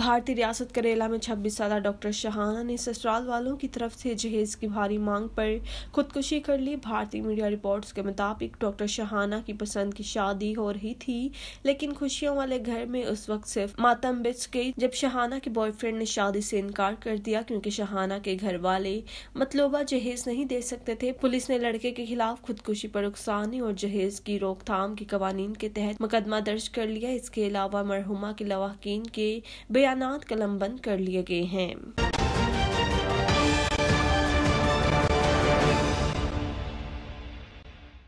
भारतीय रियासत करेला में 26 साल डॉक्टर शहाना ने ससुराल वालों की तरफ से जहेज की भारी मांग पर खुदकुशी कर ली। भारतीय मीडिया रिपोर्ट्स के मुताबिक डॉक्टर शहाना की पसंद की शादी हो रही थी, लेकिन खुशियों वाले घर में उस वक्त सिर्फ मातम बिछ गई जब शहाना के बॉयफ्रेंड ने शादी से इनकार कर दिया, क्योंकि शहाना के घर वाले मतलूबा जहेज नहीं दे सकते थे। पुलिस ने लड़के के खिलाफ खुदकुशी पर उकसाने और जहेज की रोकथाम के कवानीन के तहत मुकदमा दर्ज कर लिया। इसके अलावा मरहुमा के लवाहकीन के बयानात कलमबंद कर लिए गए हैं।